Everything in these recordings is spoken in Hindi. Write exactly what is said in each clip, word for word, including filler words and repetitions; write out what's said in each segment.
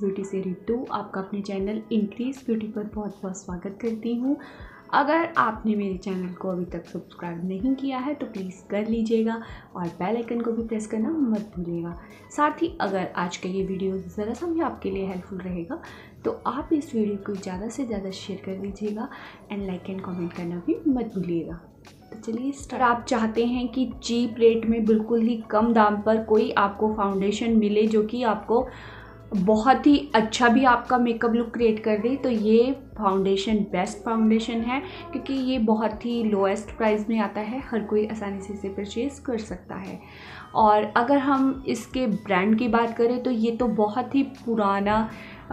ब्यूटी से रितु आपका अपने चैनल इंक्रीज ब्यूटी पर बहुत बहुत स्वागत करती हूँ। अगर आपने मेरे चैनल को अभी तक सब्सक्राइब नहीं किया है तो प्लीज़ कर लीजिएगा और बेल आइकन को भी प्रेस करना मत भूलिएगा। साथ ही अगर आज का ये वीडियो ज़रा सा भी आपके लिए हेल्पफुल रहेगा तो आप इस वीडियो को ज़्यादा से ज़्यादा शेयर कर दीजिएगा एंड लाइक एंड कमेंट करना भी मत भूलिएगा। तो चलिए स्टार्ट। आप चाहते हैं कि चीप रेट में बिल्कुल ही कम दाम पर कोई आपको फाउंडेशन मिले जो कि आपको बहुत ही अच्छा भी आपका मेकअप लुक क्रिएट कर दे, तो ये फाउंडेशन बेस्ट फाउंडेशन है क्योंकि ये बहुत ही लोएस्ट प्राइस में आता है। हर कोई आसानी से इसे परचेज कर सकता है। और अगर हम इसके ब्रांड की बात करें तो ये तो बहुत ही पुराना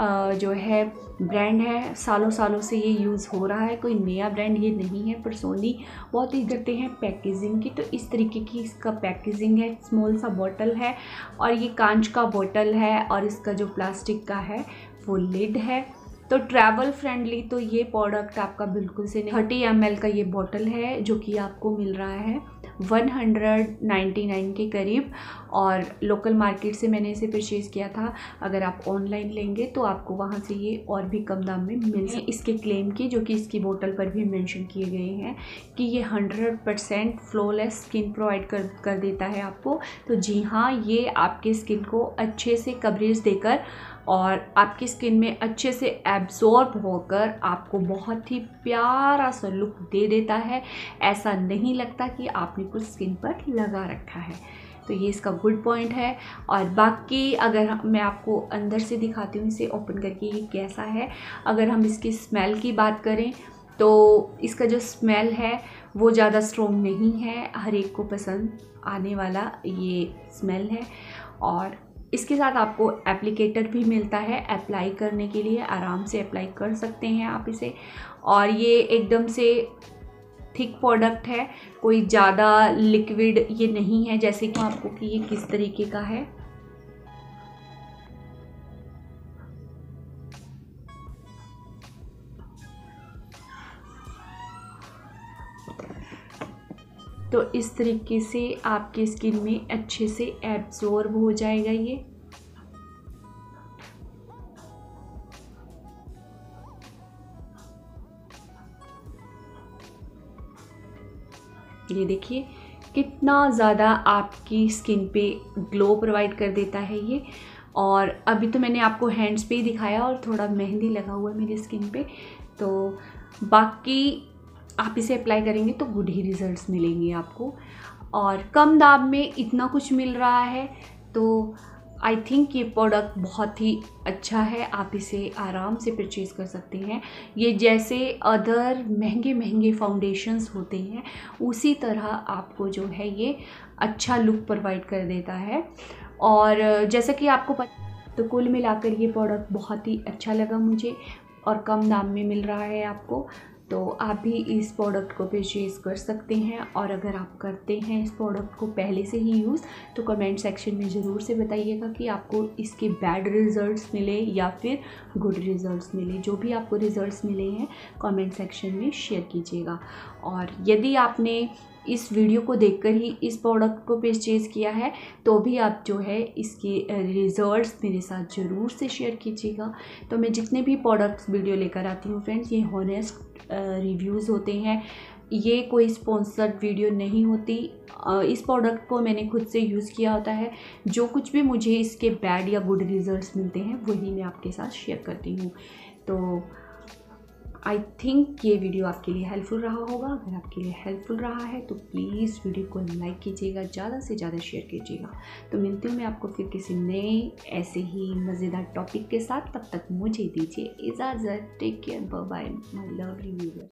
जो है ब्रांड है, सालों सालों से ये यूज़ हो रहा है, कोई नया ब्रांड ये नहीं है। पर सोनी बहुत ही करते हैं पैकेजिंग की, तो इस तरीके की इसका पैकेजिंग है। स्मॉल सा बॉटल है और ये कांच का बॉटल है और इसका जो प्लास्टिक का है वो लिड है, तो ट्रैवल फ्रेंडली तो ये प्रोडक्ट आपका बिल्कुल से नहीं। थर्टी एम एल का ये बॉटल है जो कि आपको मिल रहा है वन हंड्रेड नाइन्टी नाइन के करीब, और लोकल मार्केट से मैंने इसे परचेज़ किया था। अगर आप ऑनलाइन लेंगे तो आपको वहाँ से ये और भी कम दाम में मिल सकते। इसके क्लेम की जो कि इसकी बोतल पर भी मेंशन किए गए हैं कि ये hundred percent flawless skin provide कर कर देता है आपको। तो जी हाँ, ये आपके स्किन को अच्छे से कवरेज देकर और आपकी स्किन में अच्छे से एब्जॉर्ब होकर आपको बहुत ही प्यारा सा लुक दे देता है। ऐसा नहीं लगता कि आपने कुछ स्किन पर लगा रखा है, तो ये इसका गुड पॉइंट है। और बाकी अगर मैं आपको अंदर से दिखाती हूँ इसे ओपन करके ये कैसा है। अगर हम इसकी स्मेल की बात करें तो इसका जो स्मेल है वो ज़्यादा स्ट्रॉन्ग नहीं है, हर एक को पसंद आने वाला ये स्मेल है। और इसके साथ आपको एप्लीकेटर भी मिलता है अप्लाई करने के लिए, आराम से अप्लाई कर सकते हैं आप इसे। और ये एकदम से थिक प्रोडक्ट है, कोई ज़्यादा लिक्विड ये नहीं है, जैसे कि आपको कि ये किस तरीके का है। तो इस तरीके से आपकी स्किन में अच्छे से एब्जॉर्ब हो जाएगा ये। ये देखिए कितना ज़्यादा आपकी स्किन पे ग्लो प्रोवाइड कर देता है ये। और अभी तो मैंने आपको हैंड्स पे ही दिखाया और थोड़ा मेहंदी लगा हुआ है मेरी स्किन पे, तो बाकी आप इसे अप्लाई करेंगे तो गुड ही रिजल्ट्स मिलेंगे आपको। और कम दाम में इतना कुछ मिल रहा है तो आई थिंक ये प्रोडक्ट बहुत ही अच्छा है, आप इसे आराम से परचेज़ कर सकते हैं। ये जैसे अदर महंगे महंगे फाउंडेशंस होते हैं उसी तरह आपको जो है ये अच्छा लुक प्रोवाइड कर देता है। और जैसा कि आपको पता, तो कुल मिलाकर ये प्रोडक्ट बहुत ही अच्छा लगा मुझे और कम दाम में मिल रहा है आपको, तो आप भी इस प्रोडक्ट को परचेज़ कर सकते हैं। और अगर आप करते हैं इस प्रोडक्ट को पहले से ही यूज़ तो कमेंट सेक्शन में ज़रूर से बताइएगा कि आपको इसके बैड रिज़ल्ट्स मिले या फिर गुड रिज़ल्ट्स मिले। जो भी आपको रिज़ल्ट्स मिले हैं कमेंट सेक्शन में शेयर कीजिएगा। और यदि आपने इस वीडियो को देखकर ही इस प्रोडक्ट को परचेज़ किया है तो भी आप जो है इसके रिज़ल्ट्स मेरे साथ ज़रूर से शेयर कीजिएगा। तो मैं जितने भी प्रोडक्ट्स वीडियो लेकर आती हूँ फ्रेंड्स, ये हॉनेस्ट रिव्यूज़ होते हैं, ये कोई स्पॉन्सर्ड वीडियो नहीं होती। इस प्रोडक्ट को मैंने खुद से यूज़ किया होता है, जो कुछ भी मुझे इसके बैड या गुड रिज़ल्ट्स मिलते हैं वही मैं आपके साथ शेयर करती हूँ। तो आई थिंक ये वीडियो आपके लिए हेल्पफुल रहा होगा। अगर आपके लिए हेल्पफुल रहा है तो प्लीज़ वीडियो को लाइक कीजिएगा, ज़्यादा से ज़्यादा शेयर कीजिएगा। तो मिलती हूँ मैं आपको फिर किसी नए ऐसे ही मज़ेदार टॉपिक के साथ, तब तक मुझे दीजिए इजाज़त। Take care, bye bye my lovely viewers.